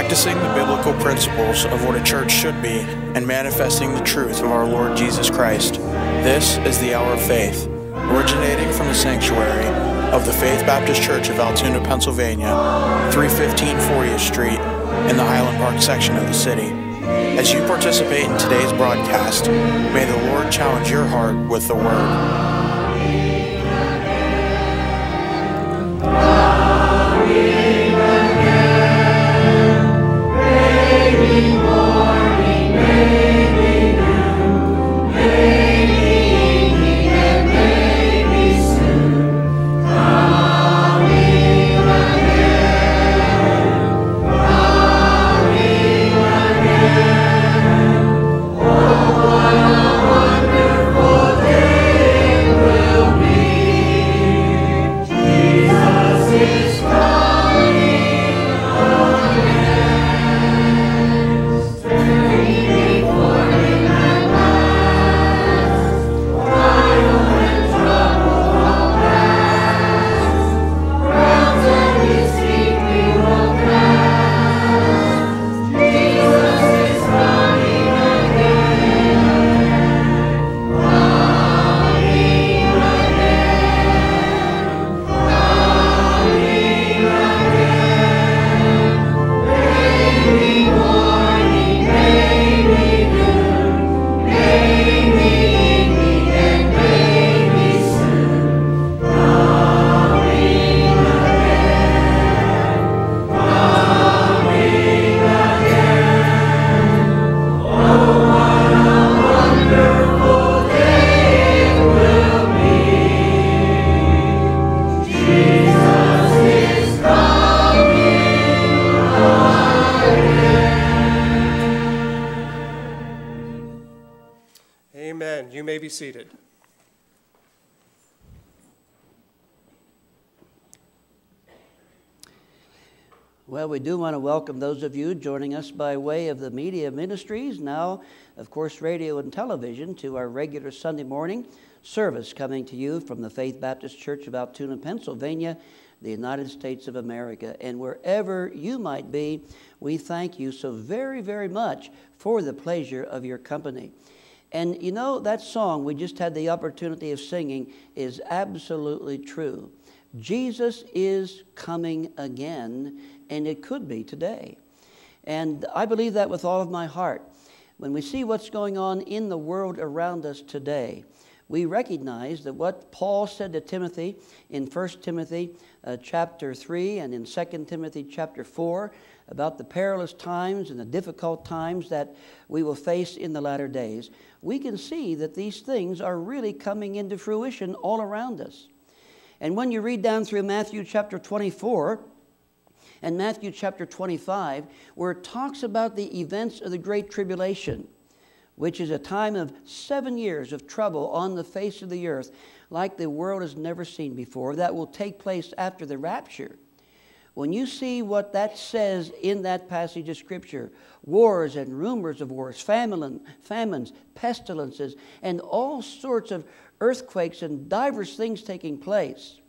practicing the biblical principles of what a church should be, and manifesting the truth of our Lord Jesus Christ. This is the Hour of Faith, originating from the sanctuary of the Faith Baptist Church of Altoona, Pennsylvania, 315 40th Street, in the Highland Park section of the city. As you participate in today's broadcast, may the Lord challenge your heart with the Word. Seated. Well, we do want to welcome those of you joining us by way of the media ministries, now, of course, radio and television, to our regular Sunday morning service coming to you from the Faith Baptist Church of Altoona, Pennsylvania, the United States of America. And wherever you might be, we thank you so very, very much for the pleasure of your company. And you know, that song we just had the opportunity of singing is absolutely true. Jesus is coming again, and it could be today. And I believe that with all of my heart. When we see what's going on in the world around us today, we recognize that what Paul said to Timothy in 1 Timothy chapter 3 and in 2 Timothy chapter 4 about the perilous times and the difficult times that we will face in the latter days, we can see that these things are really coming into fruition all around us. And when you read down through Matthew chapter 24 and Matthew chapter 25, where it talks about the events of the Great Tribulation, which is a time of 7 years of trouble on the face of the earth, like the world has never seen before, that will take place after the rapture. When you see what that says in that passage of Scripture, wars and rumors of wars, famines, pestilences, and all sorts of earthquakes and diverse things taking place,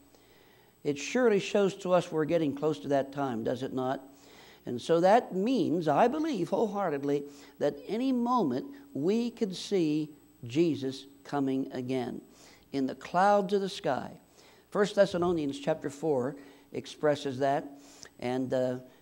it surely shows to us we're getting close to that time, does it not? And so that means, I believe wholeheartedly, that any moment we could see Jesus coming again in the clouds of the sky. 1 Thessalonians chapter 4 expresses that. And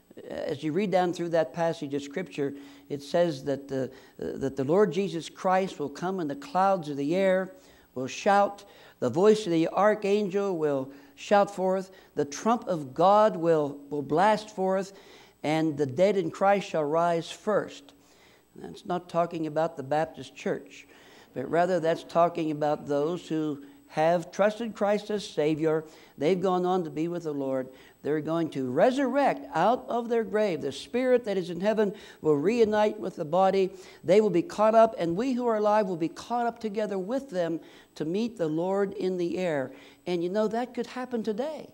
as you read down through that passage of Scripture, it says that the Lord Jesus Christ will come in the clouds of the air, will shout, the voice of the archangel will shout forth, the trump of God will blast forth, and the dead in Christ shall rise first. That's not talking about the Baptist church, but rather that's talking about those who have trusted Christ as Savior. They've gone on to be with the Lord. They're going to resurrect out of their grave. The spirit that is in heaven will reunite with the body. They will be caught up, and we who are alive will be caught up together with them to meet the Lord in the air. And you know, that could happen today.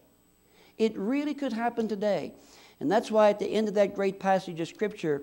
It really could happen today. And that's why at the end of that great passage of Scripture,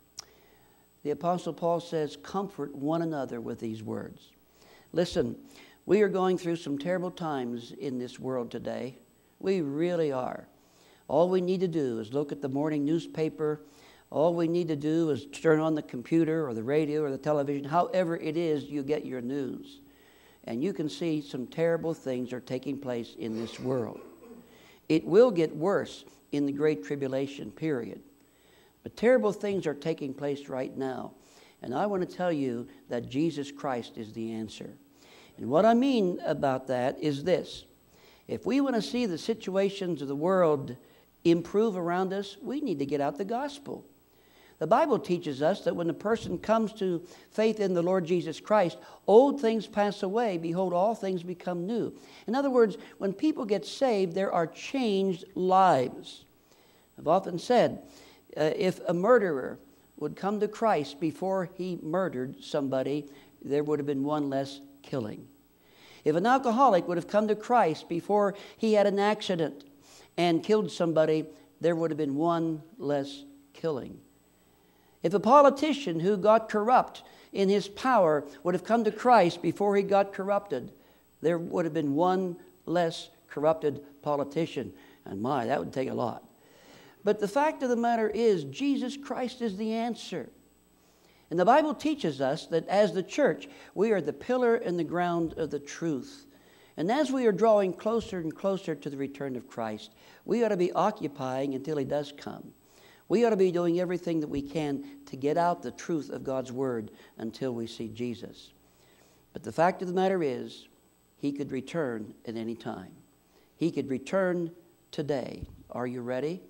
the Apostle Paul says, comfort one another with these words. Listen, we are going through some terrible times in this world today. We really are. All we need to do is look at the morning newspaper All we need to do is turn on the computer or the radio or the television, however it is you get your news. And you can see some terrible things are taking place in this world. It will get worse in the Great Tribulation period. But terrible things are taking place right now. And I want to tell you that Jesus Christ is the answer. And what I mean about that is this. If we want to see the situations of the world improve around us, we need to get out the gospel. The Bible teaches us that when a person comes to faith in the Lord Jesus Christ, old things pass away. Behold, all things become new. In other words, when people get saved, there are changed lives. I've often said, if a murderer would come to Christ before he murdered somebody, there would have been one less killing. If an alcoholic would have come to Christ before he had an accident and killed somebody, there would have been one less killing. If a politician who got corrupt in his power would have come to Christ before he got corrupted, there would have been one less corrupted politician. And my, that would take a lot. But the fact of the matter is, Jesus Christ is the answer. And the Bible teaches us that as the church, we are the pillar and the ground of the truth. And as we are drawing closer and closer to the return of Christ, we ought to be occupying until he does come. We ought to be doing everything that we can to get out the truth of God's word until we see Jesus. But the fact of the matter is, he could return at any time. He could return today. Are you ready?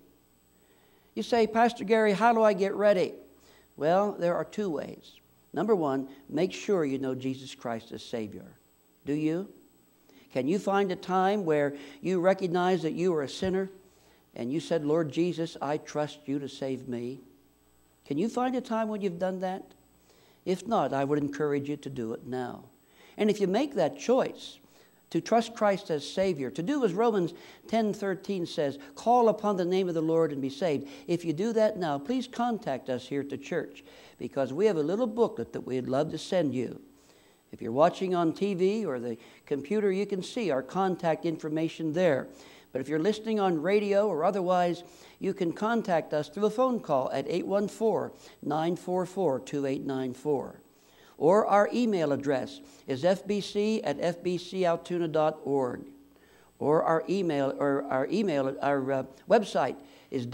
You say, Pastor Gary, how do I get ready? Well, there are two ways. Number one, make sure you know Jesus Christ as Savior. Do you? Can you find a time where you recognize that you are a sinner and you said, Lord Jesus, I trust you to save me? Can you find a time when you've done that? If not, I would encourage you to do it now. And if you make that choice to trust Christ as Savior, to do as Romans 10:13 says, call upon the name of the Lord and be saved. If you do that now, please contact us here at the church, because we have a little booklet that we'd love to send you. If you're watching on TV or the computer, you can see our contact information there. But if you're listening on radio or otherwise, you can contact us through a phone call at 814-944-2894. Or our email address is fbc@fbcaltoona.org. Or our website is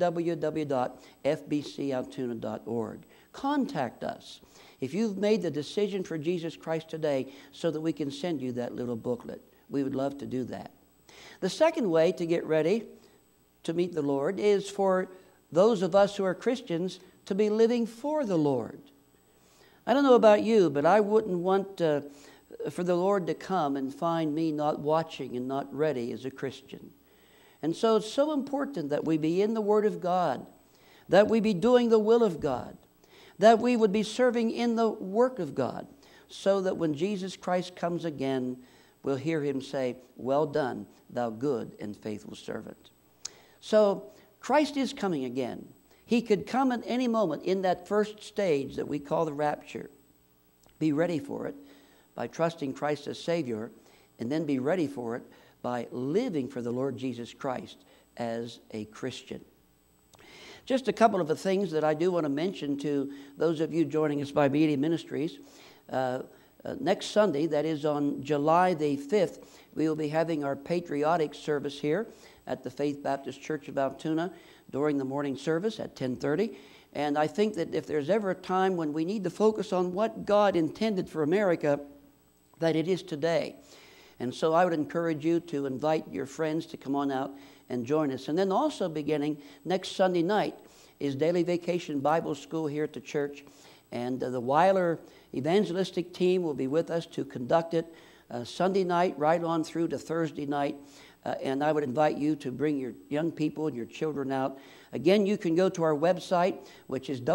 www.fbcaltoona.org. Contact us if you've made the decision for Jesus Christ today, so that we can send you that little booklet. We would love to do that. The second way to get ready to meet the Lord is for those of us who are Christians to be living for the Lord. I don't know about you, but I wouldn't want for the Lord to come and find me not watching and not ready as a Christian. And so it's so important that we be in the Word of God, that we be doing the will of God, that we would be serving in the work of God, so that when Jesus Christ comes again, we'll hear him say, well done, thou good and faithful servant. So Christ is coming again. He could come at any moment in that first stage that we call the rapture. Be ready for it by trusting Christ as Savior, and then be ready for it by living for the Lord Jesus Christ as a Christian. Just a couple of the things that I do want to mention to those of you joining us by Media Ministries. Next Sunday, that is on July the 5th, we will be having our patriotic service here at the Faith Baptist Church of Altoona during the morning service at 10:30. And I think that if there's ever a time when we need to focus on what God intended for America, that it is today. And so I would encourage you to invite your friends to come on out and join us. And then also beginning next Sunday night is Daily Vacation Bible School here at the church. And the Weiler evangelistic team will be with us to conduct it Sunday night right on through to Thursday night. And I would invite you to bring your young people and your children out. Again, you can go to our website, which is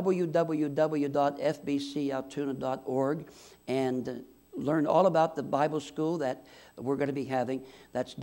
www.fbcaltoona.org, and learn all about the Bible school that we're going to be having. That's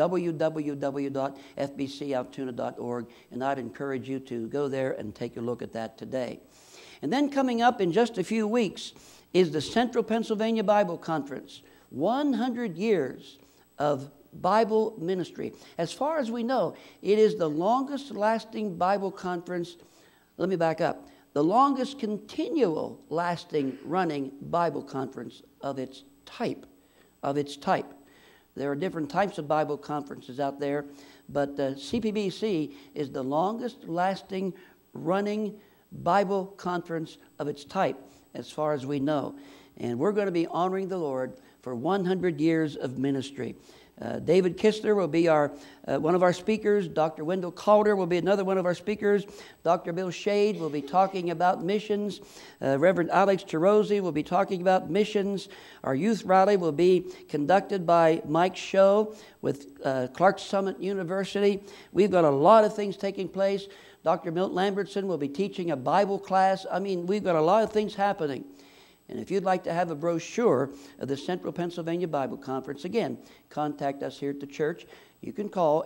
www.fbcaltoona.org, and I'd encourage you to go there and take a look at that today. And then coming up in just a few weeks is the Central Pennsylvania Bible Conference. 100 years of Bible ministry. As far as we know, it is the longest lasting Bible conference. Let me back up. the longest continual lasting running Bible conference of its type. There are different types of Bible conferences out there, but CPBC is the longest lasting running Bible conference of its type as far as we know. And we're going to be honoring the Lord for 100 years of ministry. David Kistler will be one of our speakers. Dr. Wendell Calder will be another one of our speakers. Dr. Bill Shade will be talking about missions. Reverend Alex Cherozzi will be talking about missions. Our youth rally will be conducted by Mike Show with Clark Summit University. We've got a lot of things taking place. Dr. Milt Lambertson will be teaching a Bible class. I mean, we've got a lot of things happening. And if you'd like to have a brochure of the Central Pennsylvania Bible Conference, again, contact us here at the church. You can call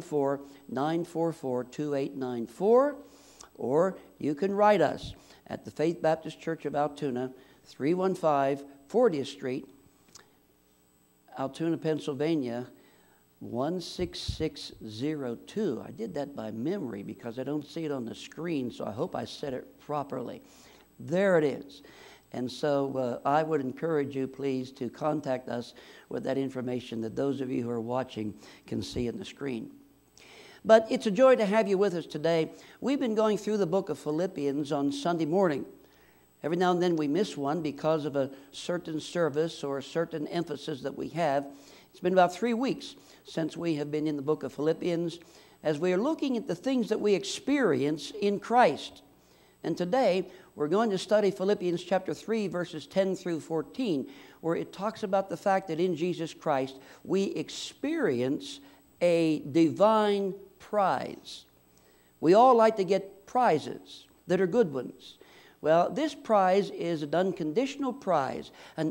814-944-2894, or you can write us at the Faith Baptist Church of Altoona, 315 40th Street, Altoona, Pennsylvania, 16602. I did that by memory because I don't see it on the screen, so I hope I said it properly. There it is. And so I would encourage you, please, to contact us with that information that those of you who are watching can see on the screen. But it's a joy to have you with us today. We've been going through the book of Philippians on Sunday morning. Every now and then we miss one because of a certain service or a certain emphasis that we have. It's been about 3 weeks since we have been in the book of Philippians as we are looking at the things that we experience in Christ. And today, we're going to study Philippians chapter 3, verses 10 through 14, where it talks about the fact that in Jesus Christ, we experience a divine prize. We all like to get prizes that are good ones. Well, this prize is an unconditional prize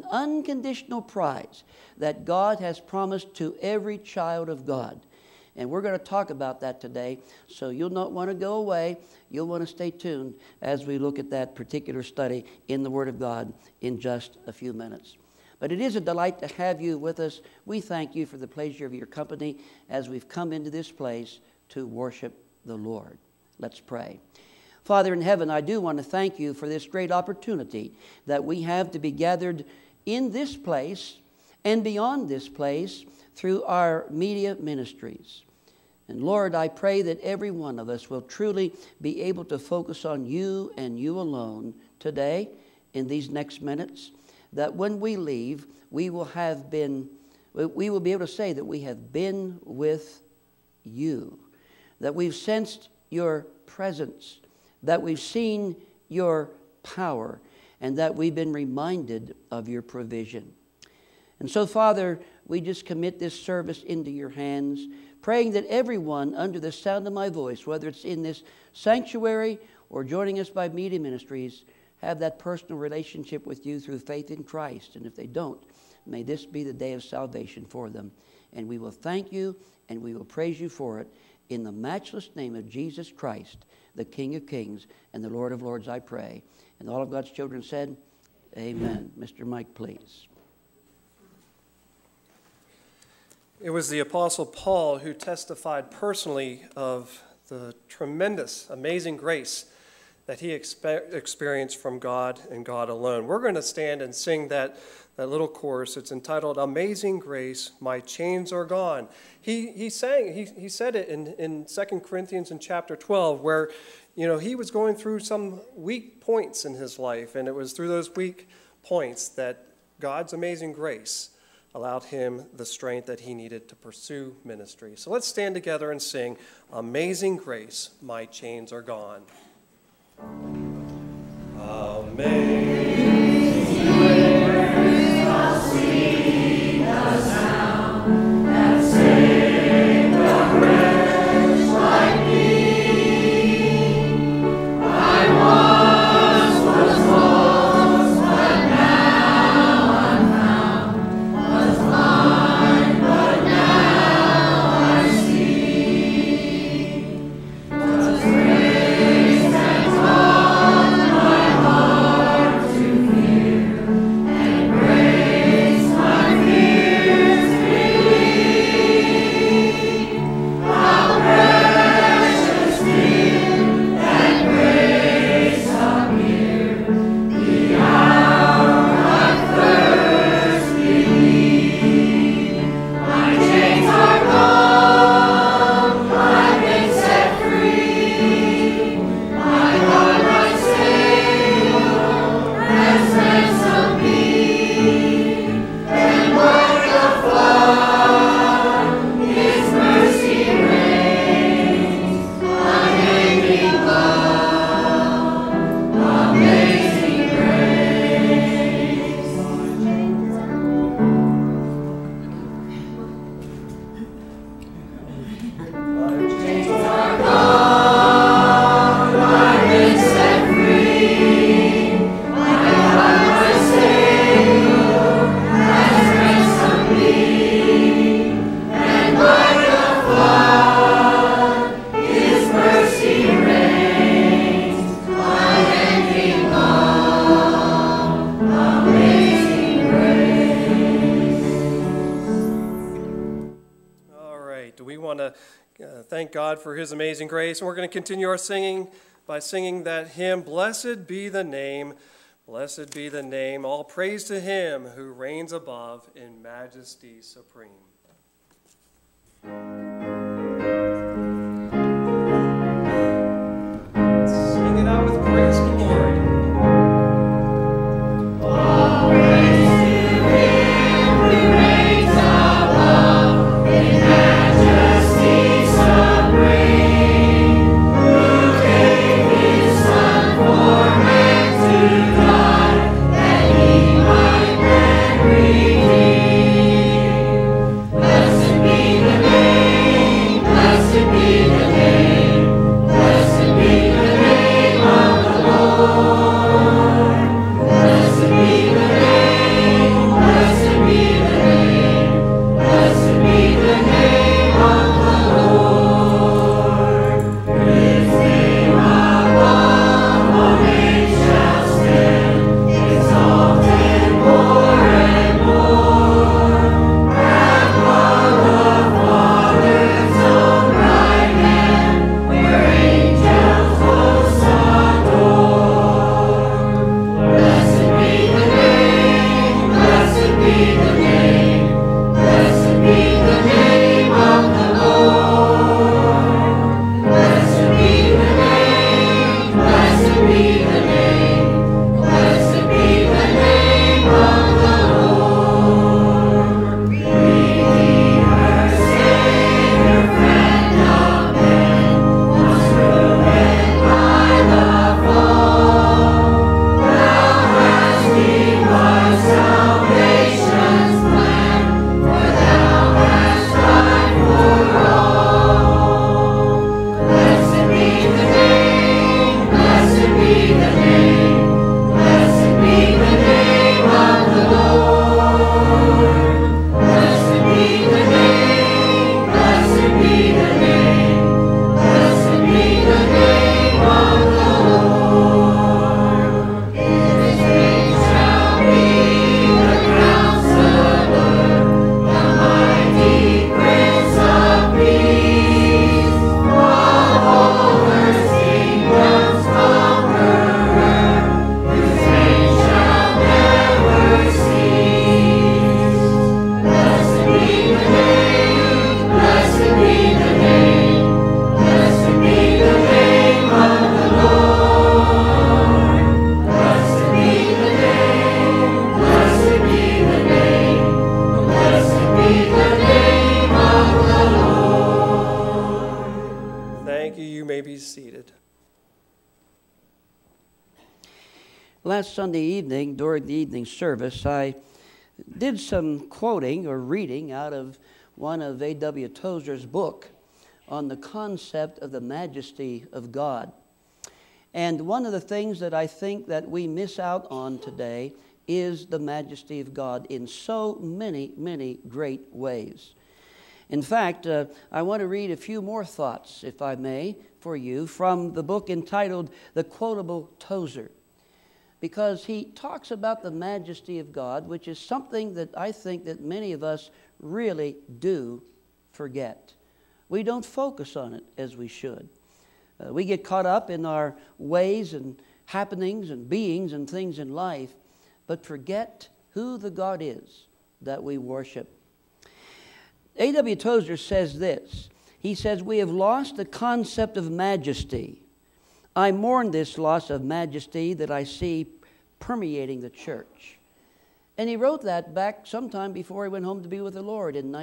that God has promised to every child of God. And we're going to talk about that today, so you'll not want to go away. You'll want to stay tuned as we look at that particular study in the Word of God in just a few minutes. But it is a delight to have you with us. We thank you for the pleasure of your company as we've come into this place to worship the Lord. Let's pray. Father in heaven, I do want to thank you for this great opportunity that we have to be gathered in this place and beyond this place through our media ministries. And Lord, I pray that every one of us will truly be able to focus on you and you alone today in these next minutes, that when we leave, we will be able to say that we have been with you, that we've sensed your presence, that we've seen your power, and that we've been reminded of your provision. And so, Father, we just commit this service into your hands, praying that everyone under the sound of my voice, whether it's in this sanctuary or joining us by media ministries, have that personal relationship with you through faith in Christ. And if they don't, may this be the day of salvation for them. And we will thank you and we will praise you for it. In the matchless name of Jesus Christ, the King of Kings and the Lord of Lords, I pray. And all of God's children said, amen. Mr. Mike, please. It was the Apostle Paul who testified personally of the tremendous, amazing grace that he experienced from God and God alone. We're going to stand and sing that little chorus. It's entitled, Amazing Grace, My Chains Are Gone. He said it in 2 Corinthians in chapter 12, where he was going through some weak points in his life, and it was through those weak points that God's amazing grace allowed him the strength that he needed to pursue ministry. So let's stand together and sing, Amazing Grace, My Chains Are Gone. Amazing grace, how sweet the sound that saved a wretch like me. I once was lost, but now I'm found. Was blind, but now I see. 'Twas grace that taught my heart to great. We want to thank God for his amazing grace. And we're going to continue our singing by singing that hymn, Blessed be the name, blessed be the name. All praise to him who reigns above in majesty supreme. Sing it out with praise and glory. Last Sunday evening, during the evening service, I did some quoting or reading out of one of A.W. Tozer's book on the concept of the majesty of God. And one of the things that I think that we miss out on today is the majesty of God in so many, many great ways. In fact, I want to read a few more thoughts, if I may, for you from the book entitled The Quotable Tozer, because he talks about the majesty of God, which is something that I think that many of us really do forget. We don't focus on it as we should. We get caught up in our ways and happenings and beings and things in life, but forget who the God is that we worship. A.W. Tozer says this. He says, "We have lost the concept of majesty. I mourn this loss of majesty that I see permeating the church." And he wrote that back sometime before he went home to be with the Lord in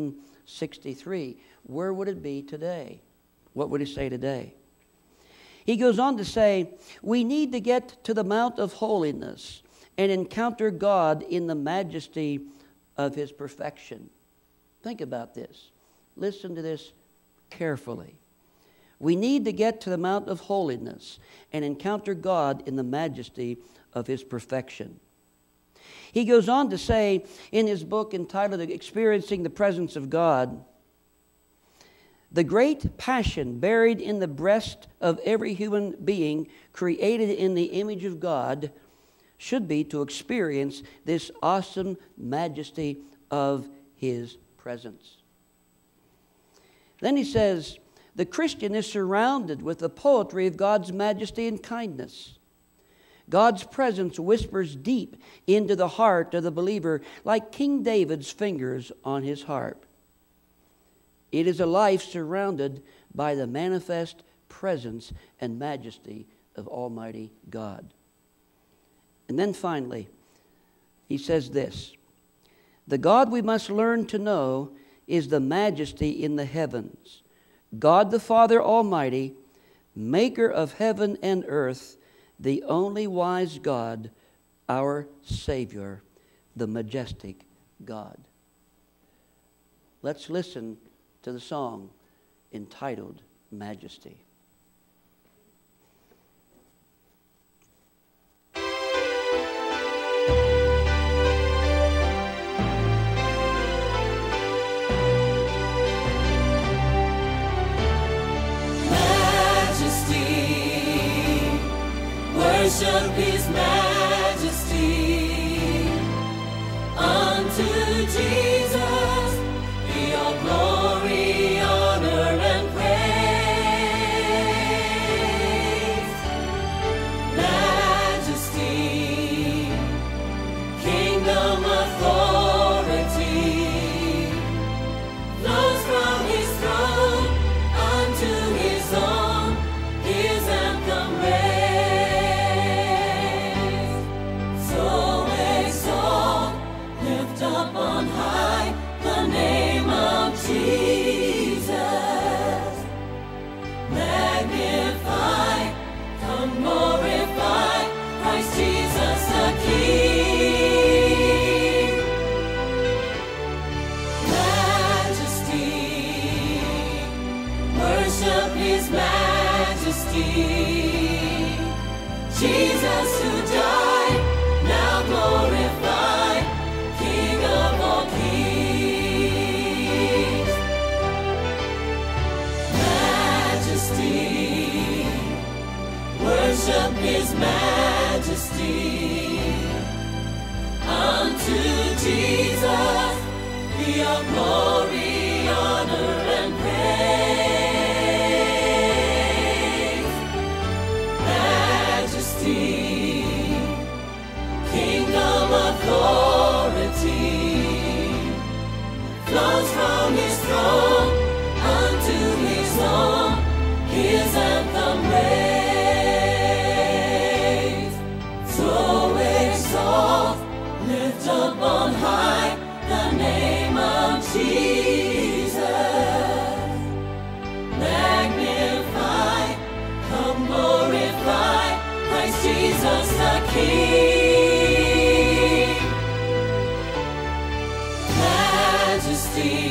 1963. Where would it be today? What would he say today? He goes on to say, "We need to get to the Mount of Holiness and encounter God in the majesty of His perfection." Think about this. Listen to this carefully. We need to get to the Mount of Holiness and encounter God in the majesty of His perfection. He goes on to say in his book entitled Experiencing the Presence of God, "The great passion buried in the breast of every human being created in the image of God should be to experience this awesome majesty of His presence." Then he says, the Christian is surrounded with the poetry of God's majesty and kindness. God's presence whispers deep into the heart of the believer like King David's fingers on his harp. It is a life surrounded by the manifest presence and majesty of Almighty God. And then finally, he says this, the God we must learn to know is the majesty in the heavens, God the Father Almighty, maker of heaven and earth, the only wise God, our Savior, the majestic God. Let's listen to the song entitled Majesty. Worship His majesty. Unto Jesus be all glory, honor, and praise. Majesty, kingdom authority, flows from His throne unto His own, His anthem raised. Up on high the name of Jesus, magnify, come glorify Christ Jesus the King. Majesty, worship His majesty. Jesus who died, now glorify, King of all kings. Majesty, worship His majesty. Unto Jesus be all glory, honor, and praise. Majesty, kingdom authority, flows from His throne unto His own, His anthem raised. So exalt, lift up on high the name of Jesus. Magnify, come glorify Christ Jesus the King. Majesty,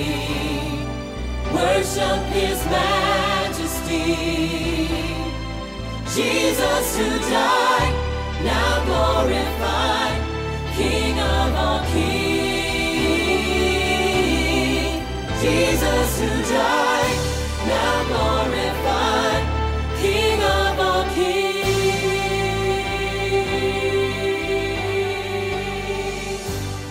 worship His majesty. Jesus who died, now glorify, King of all kings. Jesus who died, now glorify, King of all kings.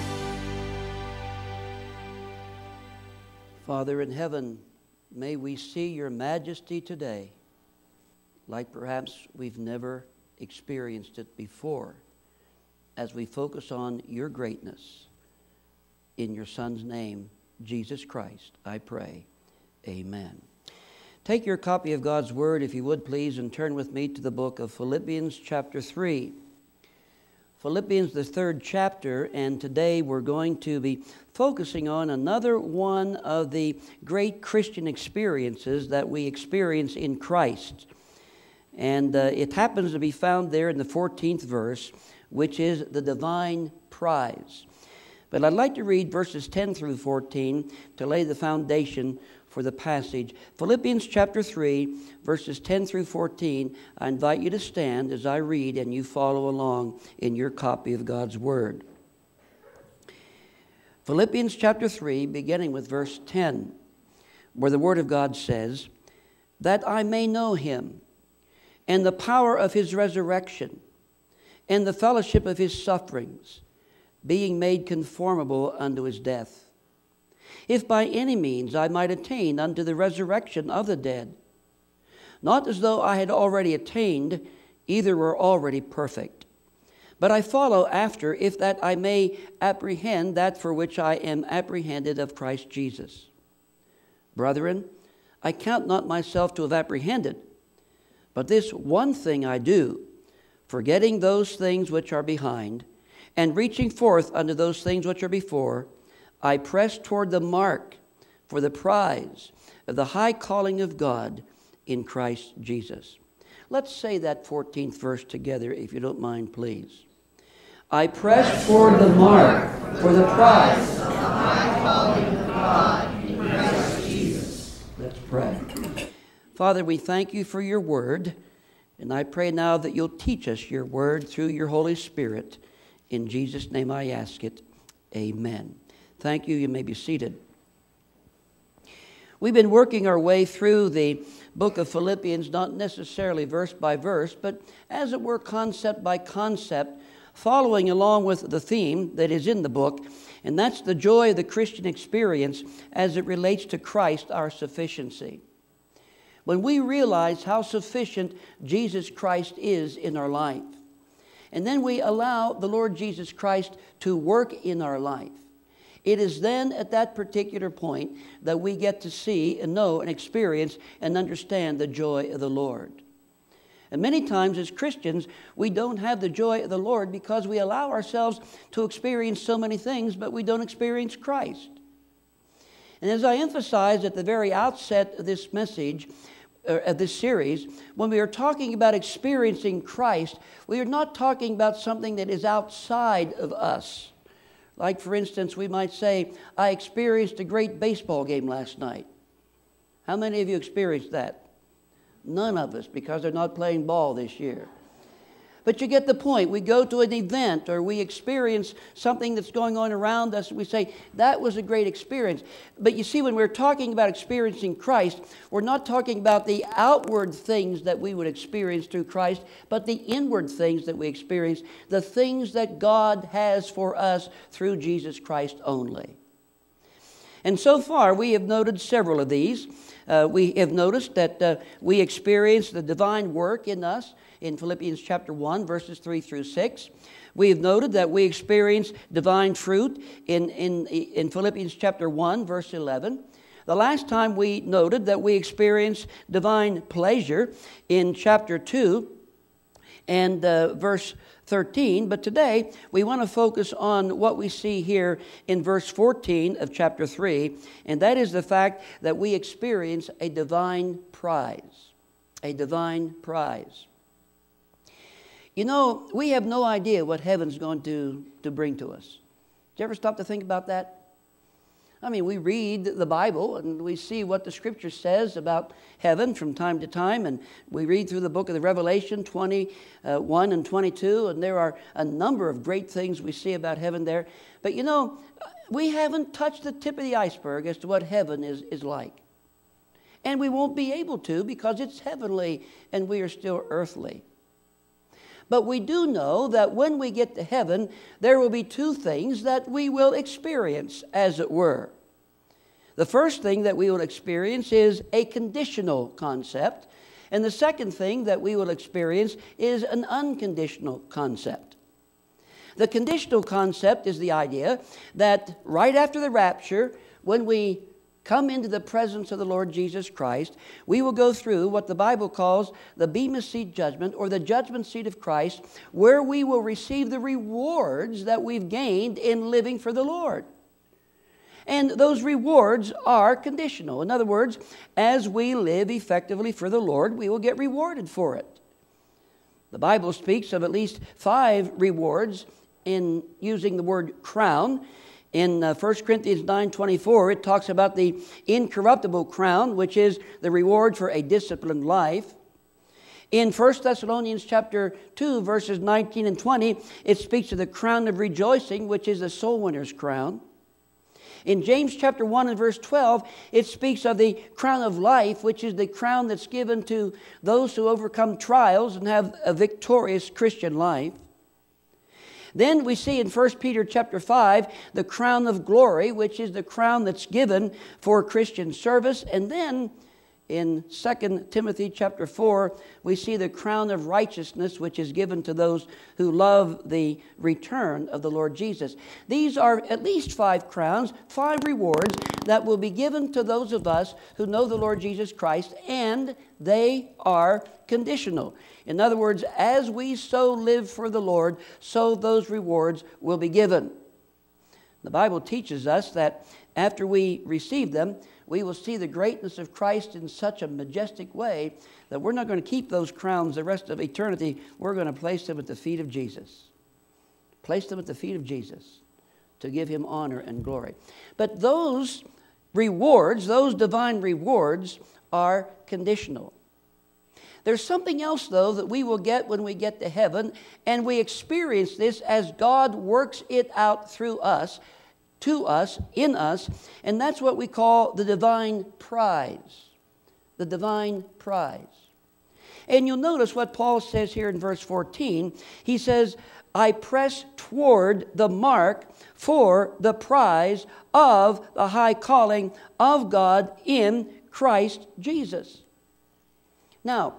Father in heaven, may we see your majesty today like perhaps we've never experienced it before as we focus on your greatness. In your Son's name, Jesus Christ, I pray. Amen. Take your copy of God's Word, if you would please, and turn with me to the book of Philippians chapter 3. Philippians, the 3rd chapter, and today we're going to be focusing on another one of the great Christian experiences that we experience in Christ. And it happens to be found there in the 14th verse, which is the divine prize. But I'd like to read verses 10 through 14 to lay the foundation for the passage. Philippians chapter 3, verses 10 through 14. I invite you to stand as I read and you follow along in your copy of God's Word. Philippians chapter 3, beginning with verse 10, where the Word of God says, "That I may know Him, and the power of His resurrection, and the fellowship of His sufferings, being made conformable unto His death, if by any means I might attain unto the resurrection of the dead. Not as though I had already attained, either were already perfect. But I follow after, if that I may apprehend that for which I am apprehended of Christ Jesus. Brethren, I count not myself to have apprehended, but this one thing I do, forgetting those things which are behind, and reaching forth unto those things which are before, I press toward the mark for the prize of the high calling of God in Christ Jesus. Let's say that 14th verse together, if you don't mind, please. I press toward the mark for the prize of the high calling of God in Christ Jesus. Let's pray. Father, we thank you for your word, and I pray now that you'll teach us your word through your Holy Spirit. In Jesus' name I ask it. Amen. Thank you. You may be seated. We've been working our way through the book of Philippians, not necessarily verse by verse, but as it were, concept by concept, following along with the theme that is in the book, and that's the joy of the Christian experience as it relates to Christ, our sufficiency. When we realize how sufficient Jesus Christ is in our life, and then we allow the Lord Jesus Christ to work in our life, it is then at that particular point that we get to see and know and experience and understand the joy of the Lord. And many times as Christians, we don't have the joy of the Lord because we allow ourselves to experience so many things, but we don't experience Christ. And as I emphasized at the very outset of this message, of this series, when we are talking about experiencing Christ, we are not talking about something that is outside of us. Like, for instance, we might say, I experienced a great baseball game last night. How many of you experienced that? None of us, because they're not playing ball this year. But you get the point. We go to an event or we experience something that's going on around us, and we say, that was a great experience. But you see, when we're talking about experiencing Christ, we're not talking about the outward things that we would experience through Christ, but the inward things that we experience, the things that God has for us through Jesus Christ only. And so far, we have noted several of these. We have noticed that we experience the divine work in us in Philippians chapter 1, verses 3 through 6. We have noted that we experience divine fruit in Philippians chapter 1, verse 11. The last time we noted that we experience divine pleasure in chapter 2 and verse 13. But today we want to focus on what we see here in verse 14 of chapter 3, and that is the fact that we experience a divine prize. A divine prize. You know, we have no idea what heaven's going to bring to us. Did you ever stop to think about that? I mean, we read the Bible and we see what the Scripture says about heaven from time to time, and we read through the book of the Revelation 21 and 22, and there are a number of great things we see about heaven there. But you know, we haven't touched the tip of the iceberg as to what heaven is like. And we won't be able to because it's heavenly and we are still earthly. But we do know that when we get to heaven, there will be two things that we will experience, as it were. The first thing that we will experience is a conditional concept, and the second thing that we will experience is an unconditional concept. The conditional concept is the idea that right after the rapture, when we come into the presence of the Lord Jesus Christ, we will go through what the Bible calls the Bema Seat judgment, or the judgment seat of Christ, where we will receive the rewards that we've gained in living for the Lord. And those rewards are conditional. In other words, as we live effectively for the Lord, we will get rewarded for it. The Bible speaks of at least 5 rewards in using the word crown. In 1 Corinthians 9:24, it talks about the incorruptible crown, which is the reward for a disciplined life. In 1 Thessalonians chapter 2, verses 19 and 20, it speaks of the crown of rejoicing, which is the soul winner's crown. In James chapter 1 and verse 12, it speaks of the crown of life, which is the crown that's given to those who overcome trials and have a victorious Christian life. Then we see in 1 Peter chapter 5 the crown of glory, which is the crown that's given for Christian service. And then in 2 Timothy chapter 4, we see the crown of righteousness, which is given to those who love the return of the Lord Jesus. These are at least 5 crowns, 5 rewards that will be given to those of us who know the Lord Jesus Christ, and they are conditional. In other words, as we so live for the Lord, so those rewards will be given. The Bible teaches us that after we receive them, we will see the greatness of Christ in such a majestic way that we're not going to keep those crowns the rest of eternity. We're going to place them at the feet of Jesus. Place them at the feet of Jesus to give Him honor and glory. But those rewards, those divine rewards, are conditional. There's something else, though, that we will get when we get to heaven, and we experience this as God works it out through us, to us, in us, and that's what we call the divine prize. The divine prize. And you'll notice what Paul says here in verse 14. He says, I press toward the mark for the prize of the high calling of God in Christ Jesus. Now,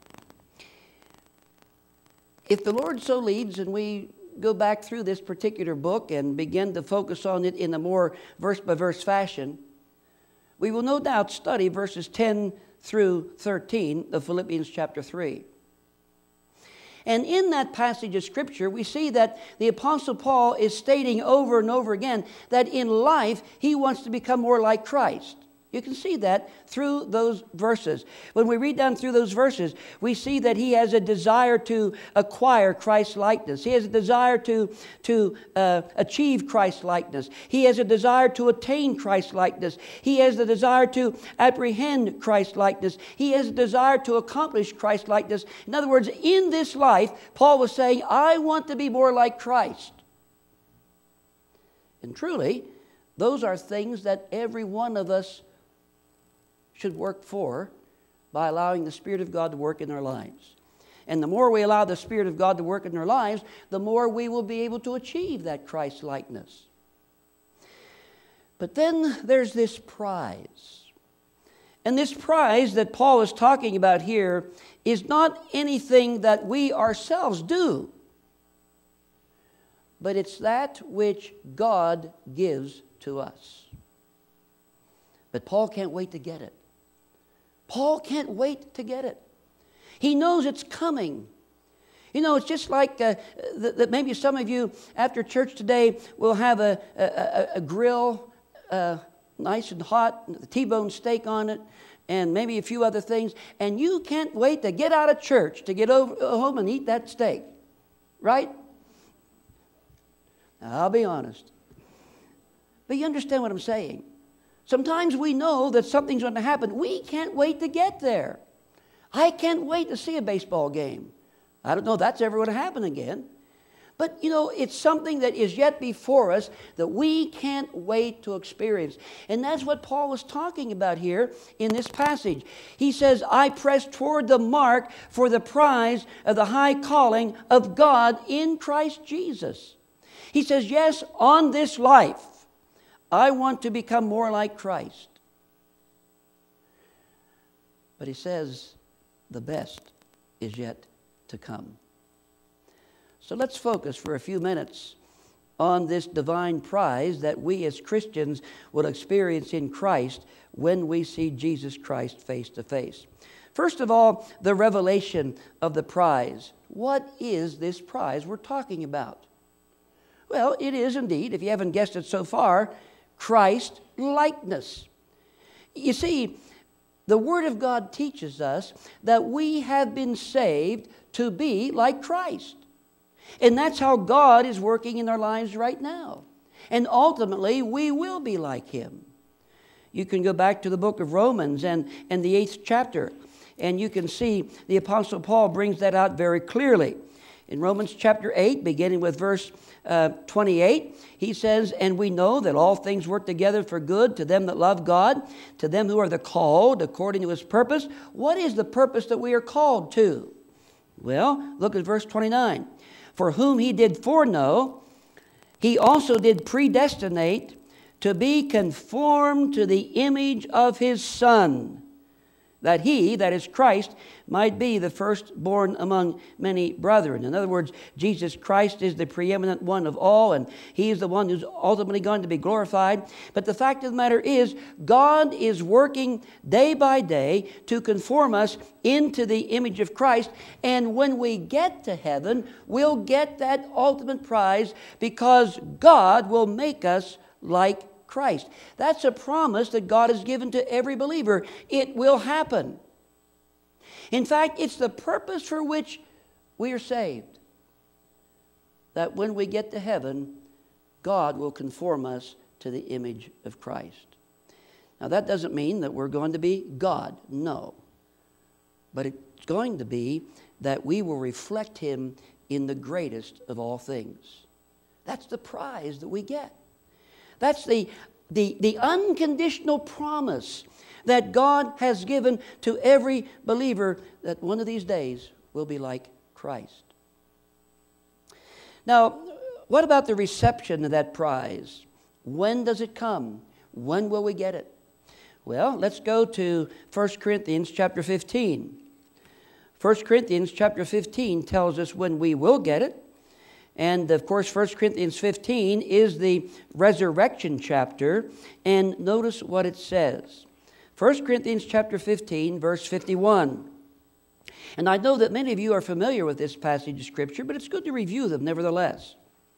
if the Lord so leads and we go back through this particular book and begin to focus on it in a more verse-by-verse fashion, we will no doubt study verses 10 through 13 of Philippians chapter 3. And in that passage of Scripture, we see that the Apostle Paul is stating over and over again that in life he wants to become more like Christ. You can see that through those verses. When we read down through those verses, we see that he has a desire to acquire Christ's likeness. He has a desire to achieve Christ's likeness. He has a desire to attain Christ's likeness. He has the desire to apprehend Christ's likeness. He has a desire to accomplish Christ's likeness. In other words, in this life, Paul was saying, I want to be more like Christ. And truly, those are things that every one of us should work for by allowing the Spirit of God to work in our lives. And the more we allow the Spirit of God to work in our lives, the more we will be able to achieve that Christ likeness. But then there's this prize. And this prize that Paul is talking about here is not anything that we ourselves do, but it's that which God gives to us. But Paul can't wait to get it. Paul can't wait to get it. He knows it's coming. You know, it's just like that maybe some of you after church today will have a grill, nice and hot, a T-bone steak on it, and maybe a few other things, and you can't wait to get out of church to get home and eat that steak, right? Now, I'll be honest. But you understand what I'm saying. Sometimes we know that something's going to happen. We can't wait to get there. I can't wait to see a baseball game. I don't know if that's ever going to happen again. But, you know, it's something that is yet before us that we can't wait to experience. And that's what Paul was talking about here in this passage. He says, I press toward the mark for the prize of the high calling of God in Christ Jesus. He says, yes, on this life, I want to become more like Christ. But he says, the best is yet to come. So let's focus for a few minutes on this divine prize that we as Christians will experience in Christ when we see Jesus Christ face to face. First of all, the revelation of the prize. What is this prize we're talking about? Well, it is indeed, if you haven't guessed it so far, Christ likeness. You see, the Word of God teaches us that we have been saved to be like Christ. And that's how God is working in our lives right now. And ultimately, we will be like Him. You can go back to the book of Romans and the 8th chapter, and you can see the Apostle Paul brings that out very clearly. In Romans chapter 8, beginning with verse 28, he says, and we know that all things work together for good to them that love God, to them who are the called according to His purpose. What is the purpose that we are called to? Well, look at verse 29. For whom he did foreknow, he also did predestinate to be conformed to the image of his Son, that he, that is Christ, might be the firstborn among many brethren. In other words, Jesus Christ is the preeminent one of all, and he is the one who's ultimately going to be glorified. But the fact of the matter is, God is working day by day to conform us into the image of Christ. And when we get to heaven, we'll get that ultimate prize, because God will make us like Christ. That's a promise that God has given to every believer. It will happen. In fact, it's the purpose for which we are saved. That when we get to heaven, God will conform us to the image of Christ. Now, that doesn't mean that we're going to be God. No. But it's going to be that we will reflect Him in the greatest of all things. That's the prize that we get. That's the unconditional promise that God has given to every believer, that one of these days will be like Christ. Now, what about the reception of that prize? When does it come? When will we get it? Well, let's go to 1 Corinthians chapter 15. 1 Corinthians chapter 15 tells us when we will get it. And, of course, 1 Corinthians 15 is the resurrection chapter. And notice what it says. 1 Corinthians chapter 15, verse 51. And I know that many of you are familiar with this passage of Scripture, but it's good to review them nevertheless.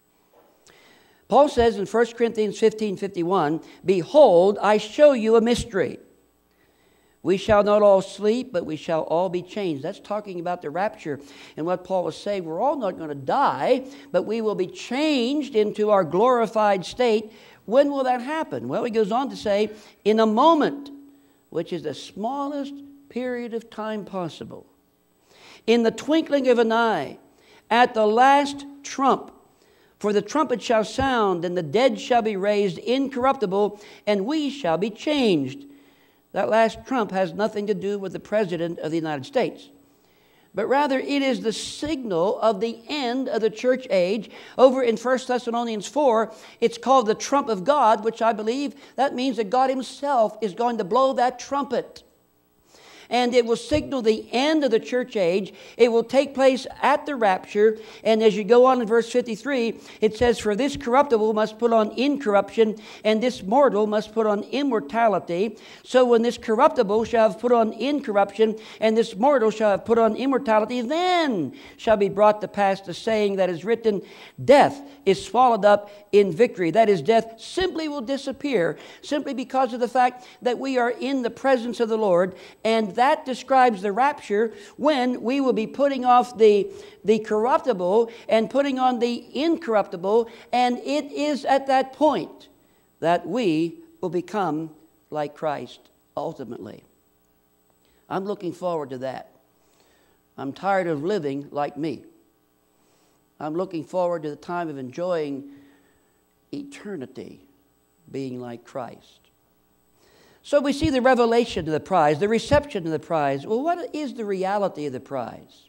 Paul says in 1 Corinthians 15, 51, "Behold, I show you a mystery. We shall not all sleep, but we shall all be changed." That's talking about the rapture. And what Paul was saying, we're all not going to die, but we will be changed into our glorified state. When will that happen? Well, he goes on to say, in a moment, which is the smallest period of time possible. In the twinkling of an eye, at the last trump. For the trumpet shall sound, and the dead shall be raised incorruptible, and we shall be changed. That last trump has nothing to do with the President of the United States, but rather it is the signal of the end of the church age. Over in 1 Thessalonians 4, it's called the trump of God, which I believe that means that God Himself is going to blow that trumpet. And it will signal the end of the church age. It will take place at the rapture. And as you go on in verse 53, it says, "For this corruptible must put on incorruption, and this mortal must put on immortality. So when this corruptible shall have put on incorruption, and this mortal shall have put on immortality, then shall be brought to pass the saying that is written, Death is swallowed up in victory." That is, death simply will disappear, simply because of the fact that we are in the presence of the Lord. And that describes the rapture, when we will be putting off the corruptible and putting on the incorruptible. And it is at that point that we will become like Christ ultimately. I'm looking forward to that. I'm tired of living like me. I'm looking forward to the time of enjoying eternity being like Christ. So we see the revelation of the prize, the reception of the prize. Well, what is the reality of the prize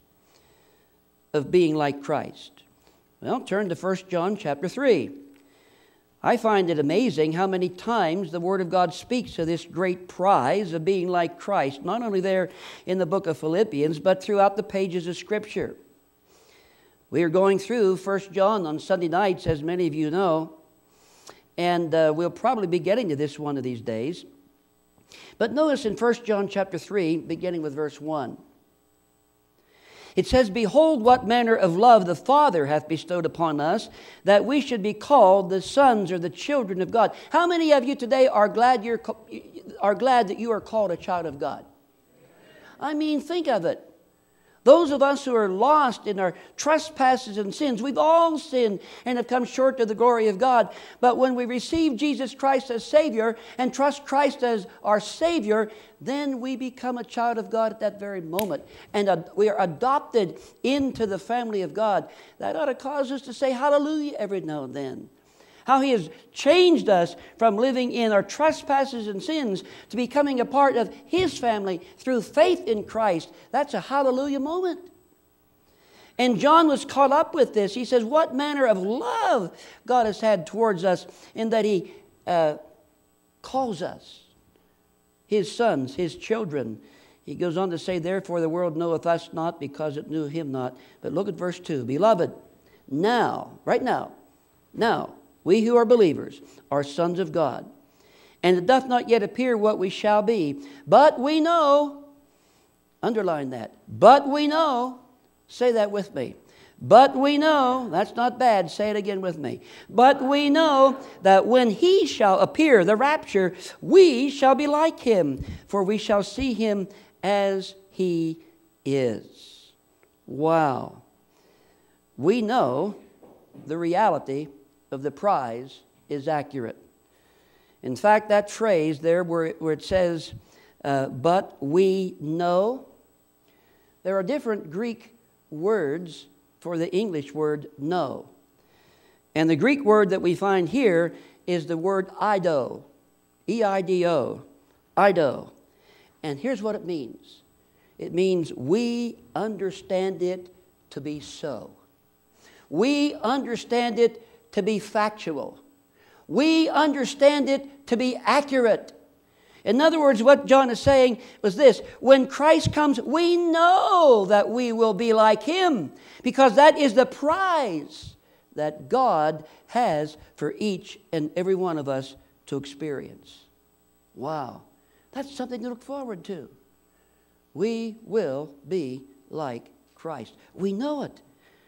of being like Christ? Well, turn to 1 John chapter 3. I find it amazing how many times the Word of God speaks of this great prize of being like Christ, not only there in the book of Philippians, but throughout the pages of Scripture. We are going through 1 John on Sunday nights, as many of you know, and we'll probably be getting to this one of these days. But notice in 1 John chapter 3, beginning with verse 1. It says, "Behold, what manner of love the Father hath bestowed upon us, that we should be called the sons or the children of God." How many of you today are glad that you are called a child of God? I mean, think of it. Those of us who are lost in our trespasses and sins, we've all sinned and have come short of the glory of God. But when we receive Jesus Christ as Savior and trust Christ as our Savior, then we become a child of God at that very moment. And we are adopted into the family of God. That ought to cause us to say hallelujah every now and then. How He has changed us from living in our trespasses and sins to becoming a part of His family through faith in Christ. That's a hallelujah moment. And John was caught up with this. He says, what manner of love God has had towards us in that He calls us His sons, His children. He goes on to say, therefore the world knoweth us not because it knew Him not. But look at verse 2. Beloved, now, right now, we who are believers are sons of God. And it doth not yet appear what we shall be. But we know, underline that, but we know, say that with me. But we know, that's not bad, say it again with me. But we know that when He shall appear, the rapture, we shall be like Him, for we shall see Him as He is. Wow. We know the reality of the prize is accurate. In fact, that phrase there where it says, but we know, there are different Greek words for the English word know. And the Greek word that we find here is the word eido, E-I-D-O, eido. And here's what it means. It means we understand it to be so. We understand it to be factual. We understand it to be accurate. In other words, what John is saying was this: when Christ comes, we know that we will be like Him, because that is the prize that God has for each and every one of us to experience. Wow. That's something to look forward to. We will be like Christ. We know it.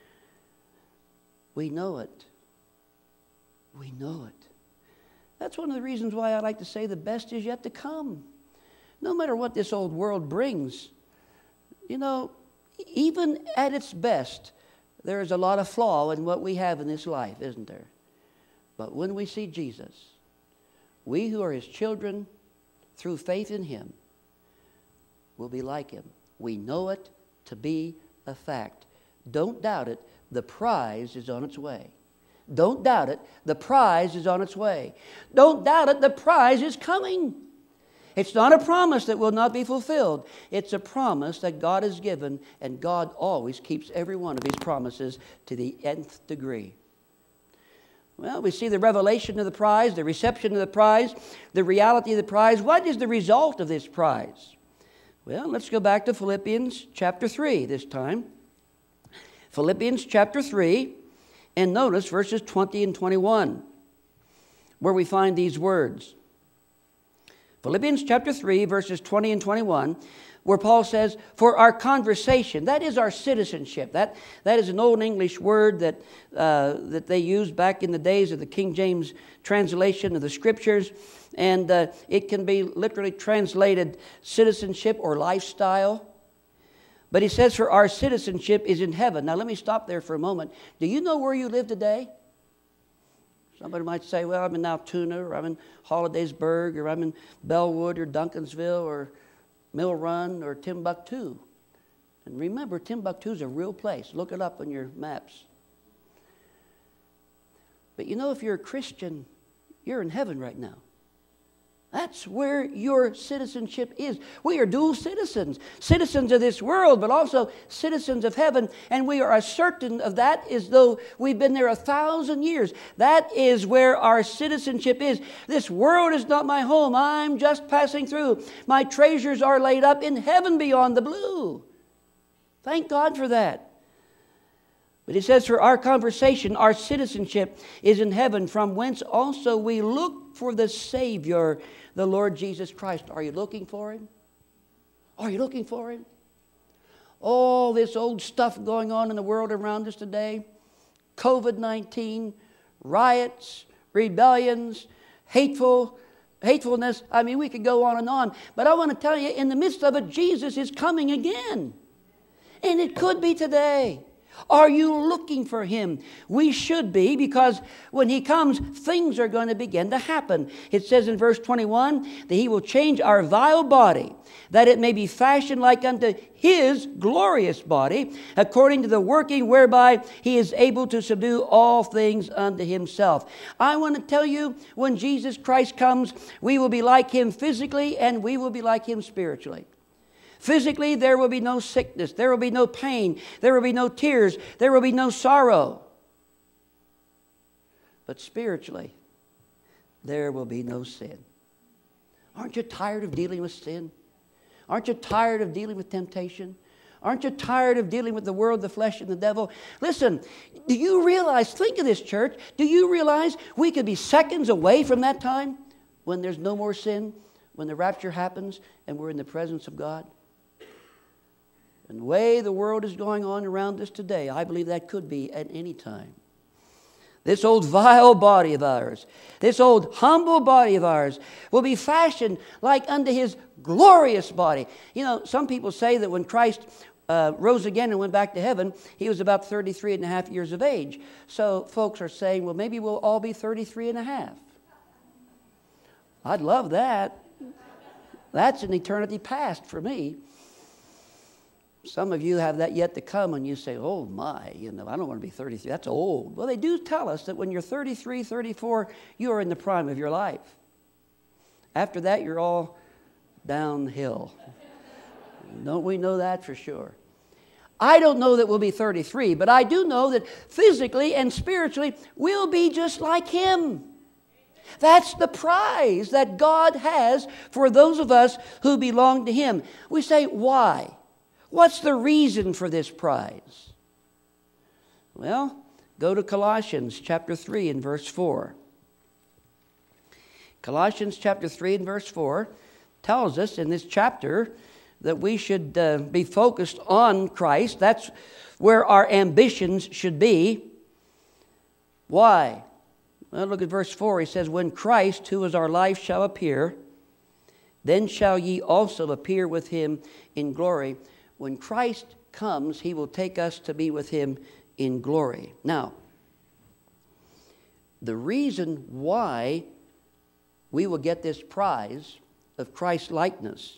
We know it. We know it. That's one of the reasons why I like to say the best is yet to come. No matter what this old world brings, you know, even at its best, there is a lot of flaw in what we have in this life, isn't there? But when we see Jesus, we who are His children, through faith in Him, will be like Him. We know it to be a fact. Don't doubt it. The prize is on its way. Don't doubt it. The prize is on its way. Don't doubt it. The prize is coming. It's not a promise that will not be fulfilled. It's a promise that God has given, and God always keeps every one of His promises to the nth degree. Well, we see the revelation of the prize, the reception of the prize, the reality of the prize. What is the result of this prize? Well, let's go back to Philippians chapter 3 this time. Philippians chapter 3, and notice verses 20 and 21, where we find these words. Philippians chapter 3, verses 20 and 21, where Paul says, for our conversation, that is our citizenship. That is an old English word that they used back in the days of the King James translation of the Scriptures. And it can be literally translated citizenship or lifestyle. But he says, for our citizenship is in heaven. Now let me stop there for a moment. Do you know where you live today? Somebody might say, well, I'm in Altoona, or I'm in Hollidaysburg, or I'm in Bellwood, or Duncansville, or Mill Run, or Timbuktu. And remember, Timbuktu is a real place. Look it up on your maps. But you know, if you're a Christian, you're in heaven right now. That's where your citizenship is. We are dual citizens. Citizens of this world, but also citizens of heaven. And we are as certain of that as though we've been there 1,000 years. That is where our citizenship is. This world is not my home. I'm just passing through. My treasures are laid up in heaven beyond the blue. Thank God for that. But it says, for our conversation, our citizenship is in heaven, from whence also we look for the Savior, the Lord Jesus Christ. Are you looking for Him? Are you looking for Him? All this old stuff going on in the world around us today, COVID-19, riots, rebellions, hatefulness. I mean, we could go on and on. But I want to tell you, in the midst of it, Jesus is coming again. And it could be today. Are you looking for Him? We should be, because when He comes, things are going to begin to happen. It says in verse 21 that He will change our vile body, that it may be fashioned like unto His glorious body, according to the working whereby He is able to subdue all things unto Himself. I want to tell you, when Jesus Christ comes, we will be like Him physically, and we will be like Him spiritually. Physically, there will be no sickness. There will be no pain. There will be no tears. There will be no sorrow. But spiritually, there will be no sin. Aren't you tired of dealing with sin? Aren't you tired of dealing with temptation? Aren't you tired of dealing with the world, the flesh, and the devil? Listen, do you realize, think of this, church, do you realize we could be seconds away from that time when there's no more sin, when the rapture happens and we're in the presence of God? And the way the world is going on around us today, I believe that could be at any time. This old vile body of ours, this old humble body of ours will be fashioned like unto His glorious body. You know, some people say that when Christ rose again and went back to heaven, He was about 33 and a half years of age. So folks are saying, well, maybe we'll all be 33 and a half. I'd love that. That's an eternity past for me. Some of you have that yet to come, and you say, oh my, I don't want to be 33. That's old. Well, they do tell us that when you're 33, 34, you are in the prime of your life. After that, you're all downhill. Don't we know that for sure? I don't know that we'll be 33, but I do know that physically and spiritually, we'll be just like Him. That's the prize that God has for those of us who belong to Him. We say, why? What's the reason for this prize? Well, go to Colossians chapter 3 and verse 4. Colossians chapter 3 and verse 4 tells us in this chapter that we should be focused on Christ. That's where our ambitions should be. Why? Well, look at verse 4. He says, when Christ, who is our life, shall appear, then shall ye also appear with Him in glory. When Christ comes, He will take us to be with Him in glory. Now, the reason why we will get this prize of Christ's likeness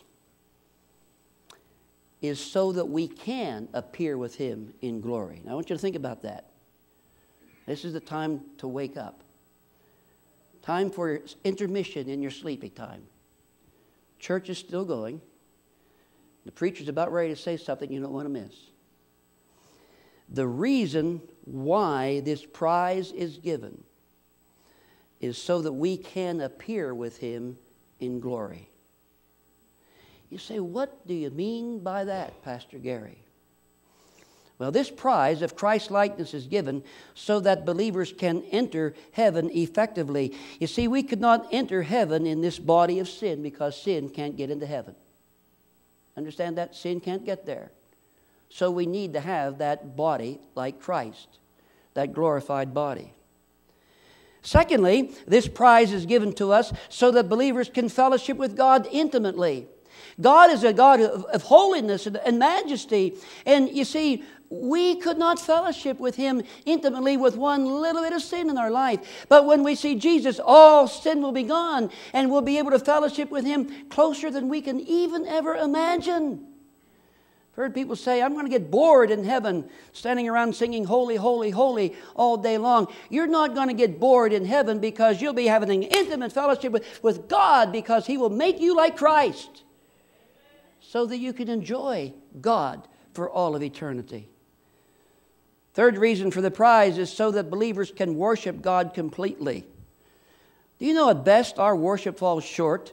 is so that we can appear with Him in glory. Now, I want you to think about that. This is the time to wake up. Time for intermission in your sleepy time. Church is still going. The preacher's about ready to say something you don't want to miss. The reason why this prize is given is so that we can appear with Him in glory. You say, what do you mean by that, Pastor Gary? Well, this prize of Christ's likeness is given so that believers can enter heaven effectively. You see, we could not enter heaven in this body of sin because sin can't get into heaven. Understand that? Sin can't get there. So we need to have that body like Christ, that glorified body. Secondly, this prize is given to us so that believers can fellowship with God intimately. God is a God of holiness and majesty. And you see, we could not fellowship with Him intimately with one little bit of sin in our life. But when we see Jesus, all sin will be gone, and we'll be able to fellowship with Him closer than we can even ever imagine. I've heard people say, I'm going to get bored in heaven standing around singing holy, holy, holy all day long. You're not going to get bored in heaven because you'll be having an intimate fellowship with God, because He will make you like Christ so that you can enjoy God for all of eternity. Third reason for the prize is so that believers can worship God completely. Do you know at best our worship falls short?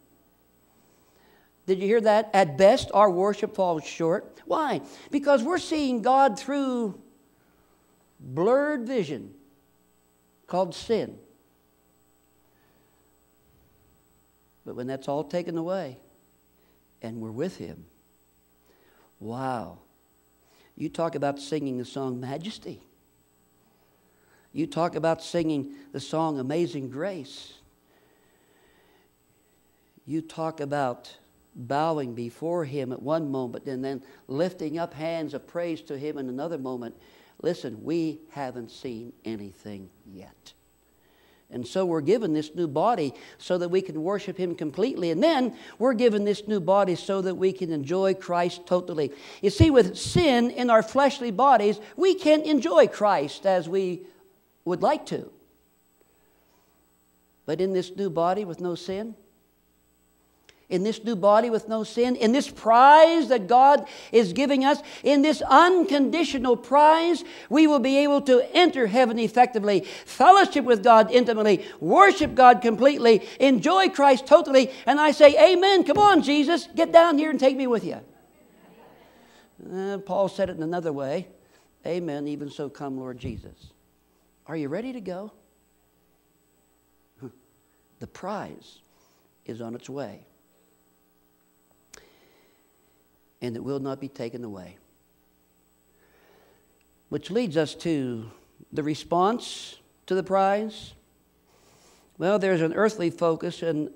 Did you hear that? At best our worship falls short. Why? Because we're seeing God through blurred vision called sin. But when that's all taken away and we're with Him, wow. You talk about singing the song Majesty. You talk about singing the song Amazing Grace. You talk about bowing before Him at one moment and then lifting up hands of praise to Him in another moment. Listen, we haven't seen anything yet. And so we're given this new body so that we can worship Him completely. And then we're given this new body so that we can enjoy Christ totally. You see, with sin in our fleshly bodies, we can't enjoy Christ as we would like to. But in this new body with no sin, in this new body with no sin, in this prize that God is giving us, in this unconditional prize, we will be able to enter heaven effectively, fellowship with God intimately, worship God completely, enjoy Christ totally. And I say, amen. Come on, Jesus, get down here and take me with you. Paul said it in another way. Amen. Even so, come, Lord Jesus. Are you ready to go? The prize is on its way. And it will not be taken away. Which leads us to the response to the prize. Well, there's an earthly focus and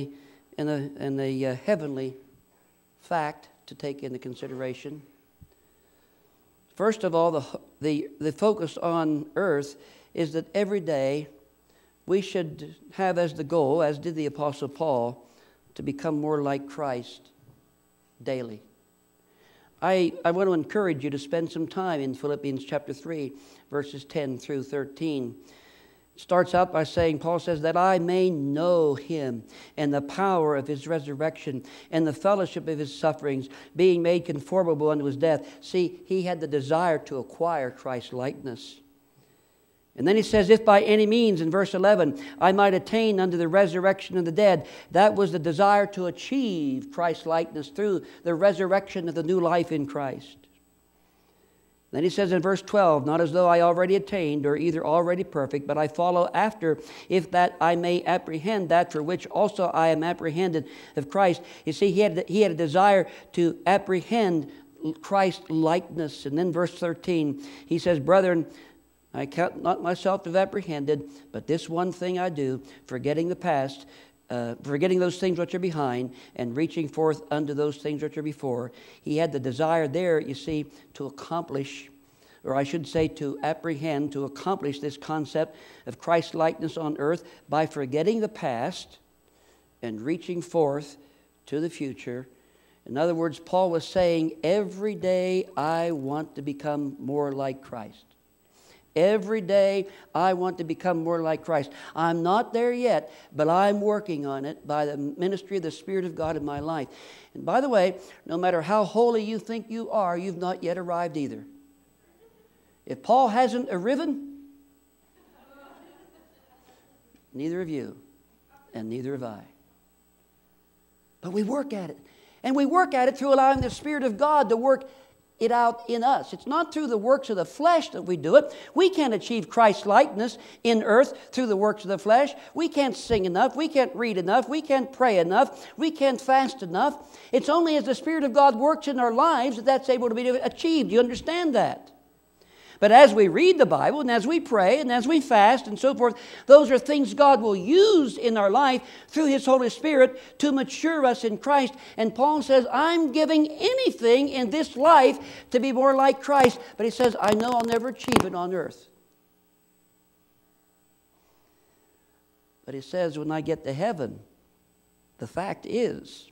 a heavenly fact to take into consideration. First of all, the focus on earth is that every day we should have as the goal, as did the Apostle Paul, to become more like Christ daily. I want to encourage you to spend some time in Philippians chapter 3, verses 10 through 13. It starts out by saying, Paul says, that I may know Him and the power of His resurrection and the fellowship of His sufferings, being made conformable unto His death. See, he had the desire to acquire Christ's likeness. And then he says, if by any means, in verse 11, I might attain unto the resurrection of the dead. That was the desire to achieve Christ's likeness through the resurrection of the new life in Christ. Then he says in verse 12, not as though I already attained or either already perfect, but I follow after, if that I may apprehend that for which also I am apprehended of Christ. You see, he had a desire to apprehend Christ's likeness. And then verse 13, he says, brethren, I count not myself to have apprehended, but this one thing I do, forgetting the past, forgetting those things which are behind, and reaching forth unto those things which are before. He had the desire there, you see, to accomplish, or I should say to apprehend, to accomplish this concept of Christ's likeness on earth by forgetting the past and reaching forth to the future. In other words, Paul was saying, every day I want to become more like Christ. Every day I want to become more like Christ. I'm not there yet, but I'm working on it by the ministry of the Spirit of God in my life. And by the way, no matter how holy you think you are, you've not yet arrived either. If Paul hasn't arriven, neither have you, and neither have I. But we work at it. And we work at it through allowing the Spirit of God to work it out in us. It's not through the works of the flesh that we do it. We can't achieve Christ's likeness in earth through the works of the flesh. We can't sing enough. We can't read enough. We can't pray enough. We can't fast enough. It's only as the Spirit of God works in our lives that that's able to be achieved. You understand that? But as we read the Bible and as we pray and as we fast and so forth, those are things God will use in our life through His Holy Spirit to mature us in Christ. And Paul says, I'm giving anything in this life to be more like Christ. But he says, I know I'll never achieve it on earth. But he says, when I get to heaven, the fact is,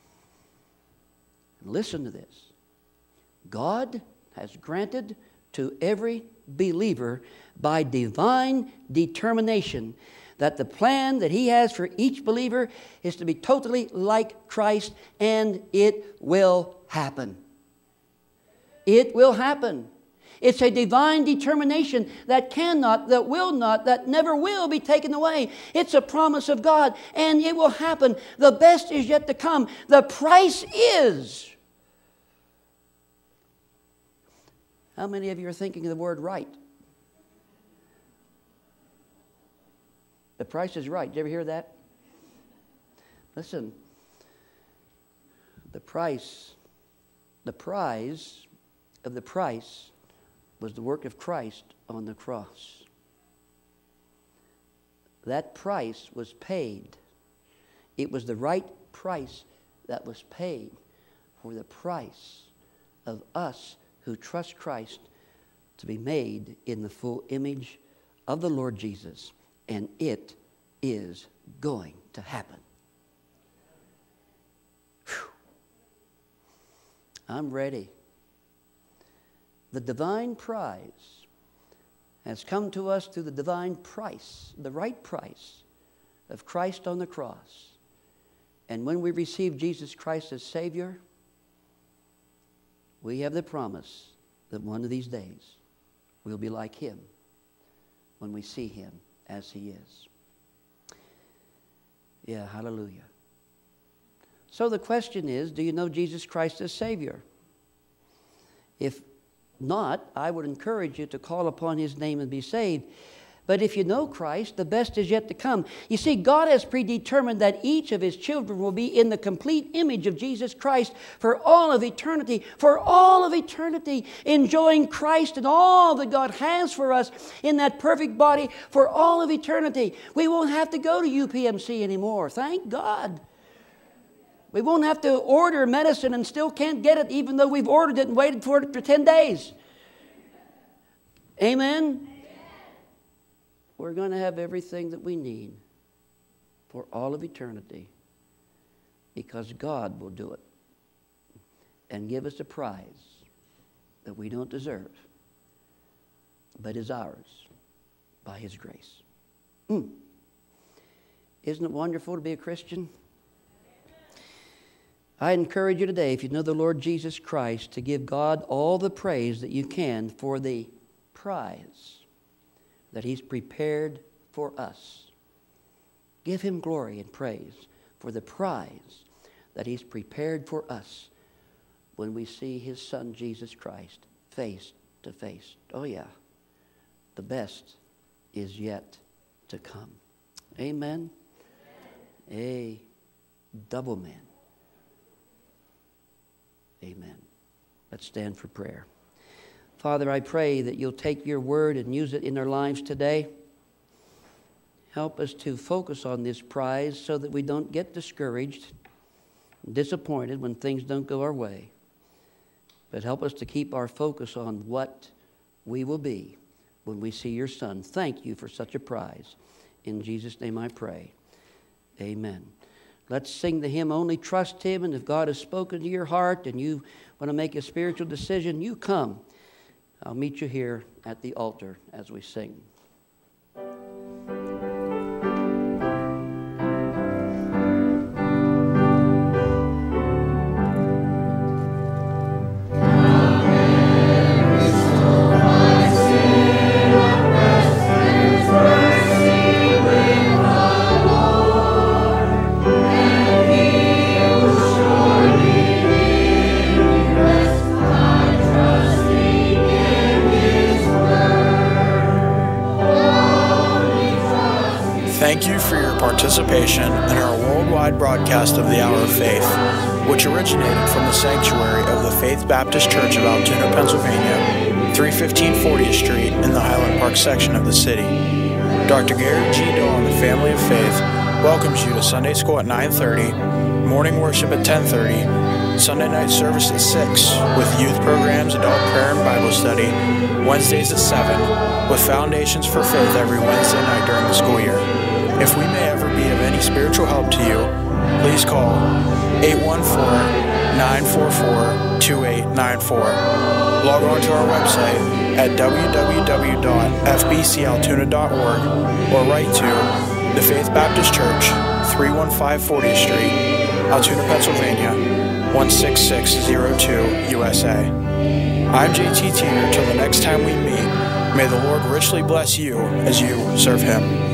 listen to this, God has granted to every believer by divine determination that the plan that He has for each believer is to be totally like Christ, and it will happen. It will happen. It's a divine determination that cannot, that will not, that never will be taken away. It's a promise of God, and it will happen. The best is yet to come. The price is. How many of you are thinking of the word right? The price is right. Did you ever hear that? Listen, the prize of the price was the work of Christ on the cross. That price was paid. It was the right price that was paid for the price of us who trust Christ to be made in the full image of the Lord Jesus. And it is going to happen. Whew. I'm ready. The divine prize has come to us through the divine price, the right price of Christ on the cross. And when we receive Jesus Christ as Savior, we have the promise that one of these days we'll be like Him when we see Him as He is. Yeah, hallelujah. So the question is, do you know Jesus Christ as Savior? If not, I would encourage you to call upon His name and be saved. But if you know Christ, the best is yet to come. You see, God has predetermined that each of His children will be in the complete image of Jesus Christ for all of eternity. For all of eternity, enjoying Christ and all that God has for us in that perfect body for all of eternity. We won't have to go to UPMC anymore. Thank God. We won't have to order medicine and still can't get it, even though we've ordered it and waited for it for 10 days. Amen? We're going to have everything that we need for all of eternity because God will do it and give us a prize that we don't deserve, but is ours by His grace. Isn't it wonderful to be a Christian? I encourage you today, if you know the Lord Jesus Christ, to give God all the praise that you can for the prize that He's prepared for us. Give Him glory and praise for the prize that He's prepared for us when we see His Son, Jesus Christ, face to face. Oh yeah, the best is yet to come. Amen? A double man. Amen. Let's stand for prayer. Father, I pray that You'll take Your word and use it in our lives today. Help us to focus on this prize so that we don't get discouraged, disappointed when things don't go our way. But help us to keep our focus on what we will be when we see Your Son. Thank You for such a prize. In Jesus' name I pray. Amen. Let's sing the hymn, Only Trust Him. And if God has spoken to your heart and you want to make a spiritual decision, you come. I'll meet you here at the altar as we sing. Thank you for your participation in our worldwide broadcast of the Hour of Faith, which originated from the sanctuary of the Faith Baptist Church of Altoona, Pennsylvania, 315 40th Street in the Highland Park section of the city. Dr. Gary G. Doe and the Family of Faith welcomes you to Sunday School at 9:30, morning worship at 10:30, Sunday night service at 6, with youth programs, adult prayer, and Bible study, Wednesdays at 7, with Foundations for Faith every Wednesday night during the school year. If we may ever be of any spiritual help to you, please call 814-944-2894. Log on to our website at www.fbcaltoona.org or write to the Faith Baptist Church, 315 40th Street, Altoona, Pennsylvania, 16602, USA. I'm JT Teeter. Till the next time we meet, may the Lord richly bless you as you serve Him.